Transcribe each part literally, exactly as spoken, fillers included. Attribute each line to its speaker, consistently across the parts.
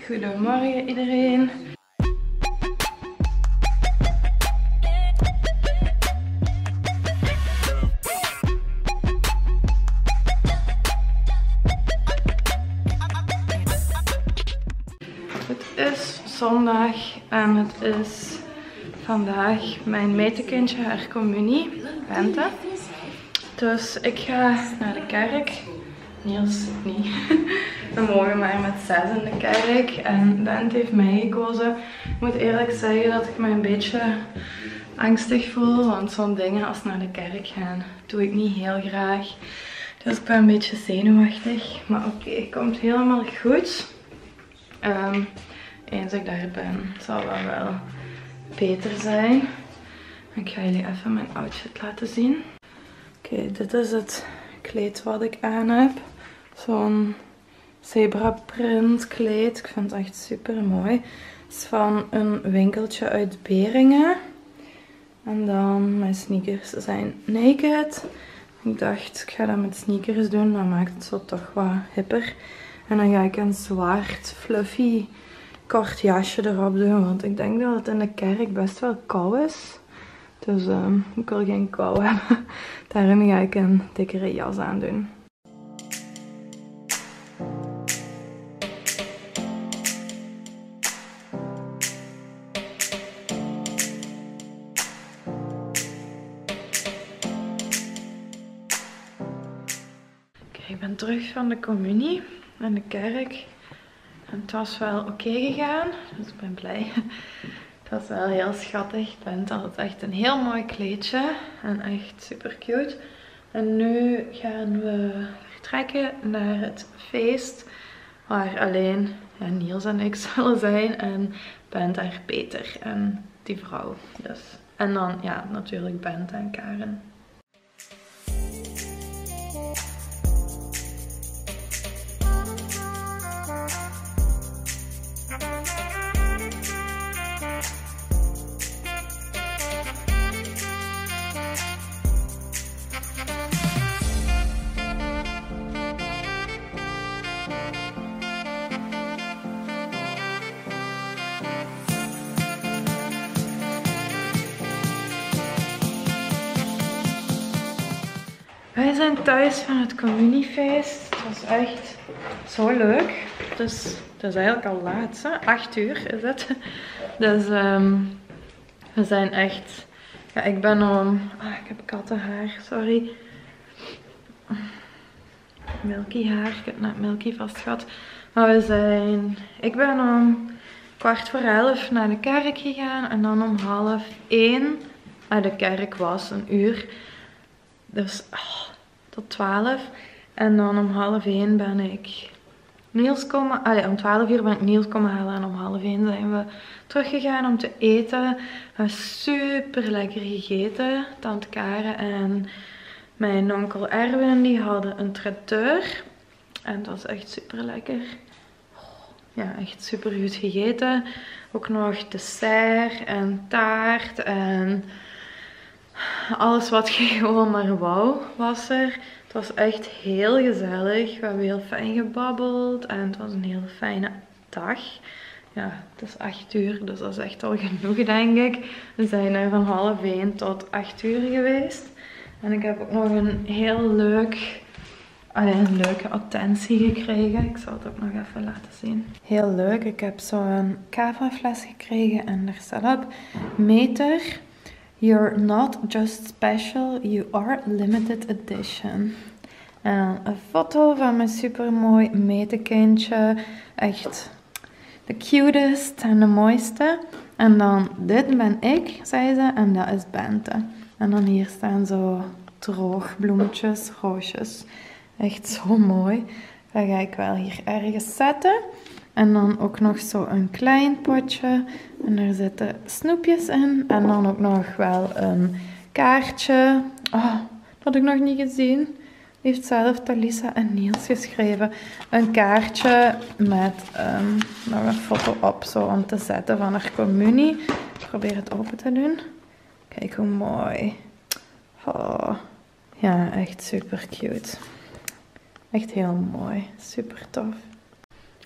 Speaker 1: Goedemorgen iedereen. Het is zondag en het is vandaag mijn metekindje haar communie, Bente. Dus ik ga naar de kerk. Niels niet. We mogen maar met zes in de kerk en Bente heeft mij gekozen. Ik moet eerlijk zeggen dat ik me een beetje angstig voel, want zo'n dingen als naar de kerk gaan doe ik niet heel graag. Dus ik ben een beetje zenuwachtig, maar oké, okay, het komt helemaal goed. Um, eens ik daar ben, zal dat wel beter zijn. Ik ga jullie even mijn outfit laten zien. Oké, okay, dit is het kleed wat ik aan heb. Zo'n zebra print kleed. Ik vind het echt super mooi. Het is van een winkeltje uit Beringen. En dan mijn sneakers zijn naked. Ik dacht, ik ga dat met sneakers doen. Dan maakt het zo toch wat hipper. En dan ga ik een zwart fluffy kort jasje erop doen. Want ik denk dat het in de kerk best wel koud is. Dus um, ik wil geen kou hebben. Daarom ga ik een dikkere jas aan doen. Ik ben terug van de communie en de kerk. En het was wel oké okay gegaan, dus ik ben blij. Het was wel heel schattig. Bente had echt een heel mooi kleedje en echt super cute. En nu gaan we vertrekken naar het feest waar alleen ja, Niels en ik zullen zijn. En Bente en Peter en die vrouw. Dus. En dan ja, natuurlijk Bente en Karen. Wij zijn thuis van het communiefeest. Het was echt zo leuk. Dus het is eigenlijk al laat, hè? acht uur is het. Dus um, we zijn echt... Ja, ik ben om... Ah, ik heb kattenhaar, sorry. Milky haar, ik heb net Milky vastgehad. Maar we zijn... Ik ben om kwart voor elf naar de kerk gegaan. En dan om half één... Ah, de kerk was een uur. Dus... Oh, tot twaalf. En dan om half één ben ik Niels komen... Allee, om twaalf uur ben ik Niels komen halen. En om half één zijn we teruggegaan om te eten. We hebben super lekker gegeten. Tante Karen en mijn onkel Erwin die hadden een traiteur. En het was echt super lekker. Ja, echt super goed gegeten. Ook nog dessert en taart en... Alles wat je gewoon maar wou was er. Het was echt heel gezellig. We hebben heel fijn gebabbeld. En het was een heel fijne dag. Ja, het is acht uur. Dus dat is echt al genoeg denk ik. We zijn er van half één tot acht uur geweest. En ik heb ook nog een heel leuk... Allee, een leuke attentie gekregen. Ik zal het ook nog even laten zien. Heel leuk. Ik heb zo'n cava fles gekregen. En er staat op meter... You're not just special, you are limited edition. En een foto van mijn supermooi metekindje. Echt de cutest en de mooiste. En dan, dit ben ik, zei ze, en dat is Bente. En dan hier staan zo droogbloemetjes, roosjes. Echt zo mooi. Dat ga ik wel hier ergens zetten. En dan ook nog zo een klein potje. En daar zitten snoepjes in. En dan ook nog wel een kaartje. Oh, dat had ik nog niet gezien. Die heeft zelf Talisa en Niels geschreven. Een kaartje met um, nog een foto op zo om te zetten van haar communie. Ik probeer het open te doen. Kijk hoe mooi. Oh, ja, echt super cute. Echt heel mooi. Super tof.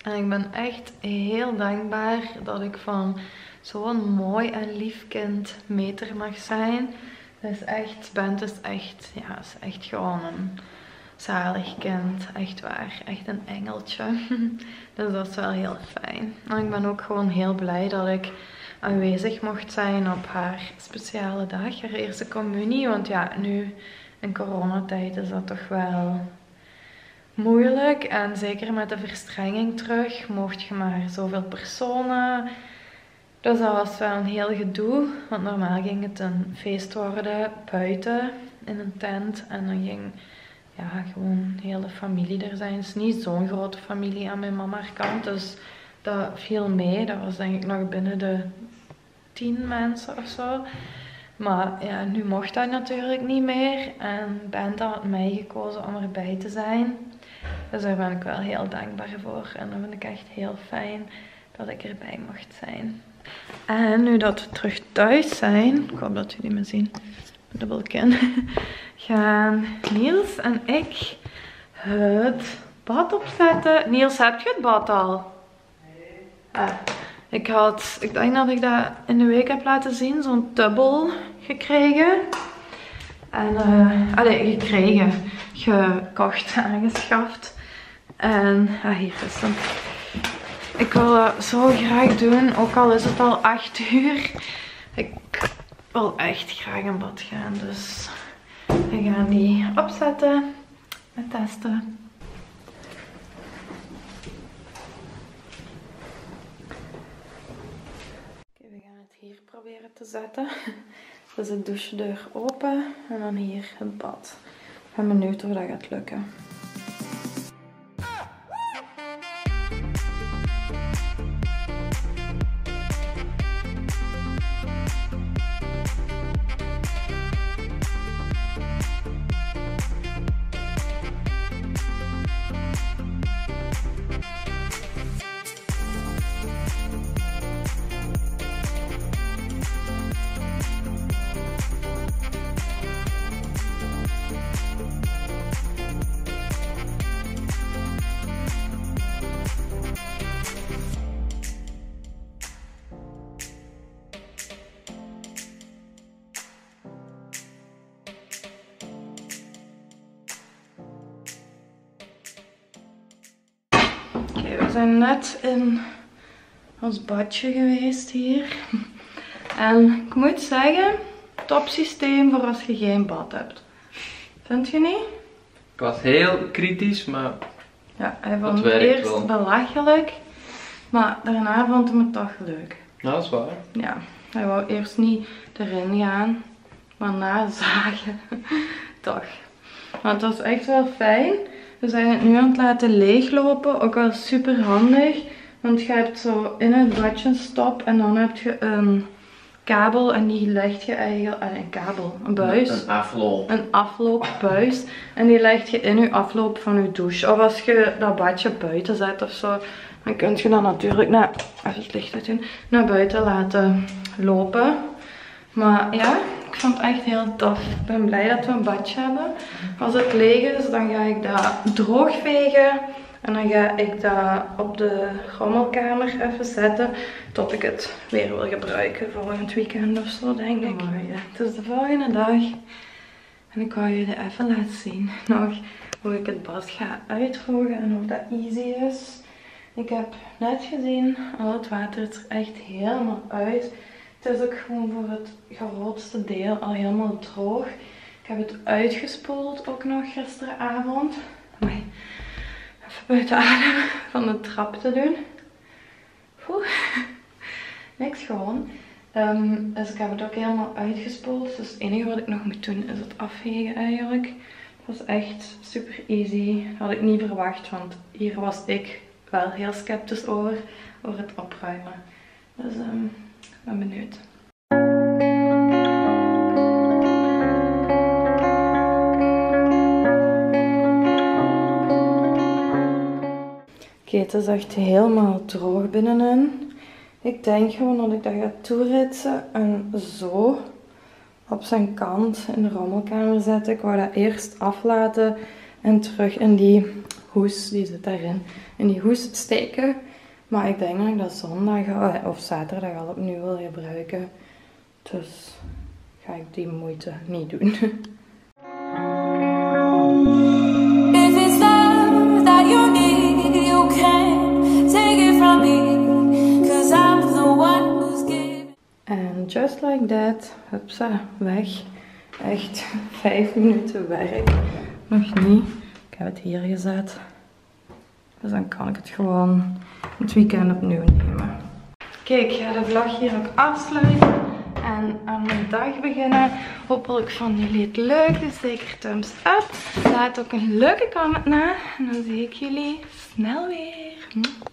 Speaker 1: En ik ben echt heel dankbaar dat ik van zo'n mooi en lief kind meter mag zijn. Dus echt, Bent is echt, ja, is echt gewoon een zalig kind. Echt waar, echt een engeltje. Dus dat is wel heel fijn. En ik ben ook gewoon heel blij dat ik aanwezig mocht zijn op haar speciale dag, haar eerste communie. Want ja, nu in coronatijd is dat toch wel moeilijk. En zeker met de verstrenging terug mocht je maar zoveel personen. Dus dat was wel een heel gedoe. Want normaal ging het een feest worden buiten in een tent. En dan ging ja, gewoon de hele familie er zijn. Het is niet zo'n grote familie aan mijn mama's kant. Dus dat viel mee. Dat was denk ik nog binnen de tien mensen of zo. Maar ja, nu mocht dat natuurlijk niet meer. En Bent had mij gekozen om erbij te zijn. Dus daar ben ik wel heel dankbaar voor. En dat vind ik echt heel fijn dat ik erbij mocht zijn. En nu dat we terug thuis zijn, ik hoop dat jullie me zien, dubbelkin, gaan Niels en ik het bad opzetten. Niels, heb je het bad al? Nee. Ah, ik had, ik denk dat ik dat in de week heb laten zien, zo'n tubbel gekregen. En, uh, allee, gekregen, gekocht, aangeschaft. En ah, hier is hem. Ik wil dat zo graag doen, ook al is het al acht uur. Ik wil echt graag in bad gaan, dus we gaan die opzetten en testen. Oké, we gaan het hier proberen te zetten. Dus de douchedeur open en dan hier het bad. Ik ben benieuwd hoe dat gaat lukken. Oké, we zijn net in ons badje geweest hier. En ik moet zeggen, top systeem voor als je geen bad hebt. Vind je niet?
Speaker 2: Ik was heel kritisch, maar
Speaker 1: ja, hij vond het eerst wel belachelijk, maar daarna vond hij het toch leuk.
Speaker 2: Ja, dat is waar.
Speaker 1: Ja, hij wou eerst niet erin gaan, maar na zagen toch. Maar het was echt wel fijn. We zijn het nu aan het laten leeglopen, ook wel super handig. Want je hebt zo in het badje een stop en dan heb je een kabel en die leg je eigenlijk, ah, een kabel, een buis.
Speaker 2: Een afloop.
Speaker 1: Een afloopbuis. En die leg je in je afloop van je douche. Of als je dat badje buiten zet of zo, dan kun je dat natuurlijk naar, even het licht uit doen, naar buiten laten lopen. Maar ja, ik vond het echt heel tof. Ik ben blij dat we een badje hebben. Als het leeg is, dan ga ik dat droog vegen. En dan ga ik dat op de rommelkamer even zetten. Tot ik het weer wil gebruiken. Volgend weekend of zo, denk ik. Maar ja, het is de volgende dag. En ik wou jullie even laten zien nog hoe ik het bad ga uitdrogen. En of dat easy is. Ik heb net gezien, al het water is er echt helemaal uit. Het is ook gewoon voor het grootste deel al helemaal droog. Ik heb het uitgespoeld ook nog gisteravond. Amai. Even buiten adem van de trap te doen. Oeh. Niks gewoon. Um, dus ik heb het ook helemaal uitgespoeld. Dus het enige wat ik nog moet doen is het afvegen eigenlijk. Het was echt super easy. Dat had ik niet verwacht, want hier was ik wel heel sceptisch over, over het opruimen. Dus um, ik ben benieuwd. Oké, het is echt helemaal droog binnenin. Ik denk gewoon dat ik dat ga toeritsen en zo op zijn kant in de rommelkamer zetten. Ik wou dat eerst aflaten En terug in die hoes, die zit daarin, in die hoes steken. Maar ik denk dat ik dat zondag of zaterdag al opnieuw wil gebruiken. Dus ga ik die moeite niet doen. En just like that, hupsa, weg. Echt vijf minuten werk. Nog niet. Ik heb het hier gezet. Dus dan kan ik het gewoon het weekend opnieuw nemen. Kijk, ik ga de vlog hier ook afsluiten. En aan mijn dag beginnen. Hopelijk vonden jullie het leuk. Dus zeker thumbs up. Laat ook een leuke comment na. En dan zie ik jullie snel weer.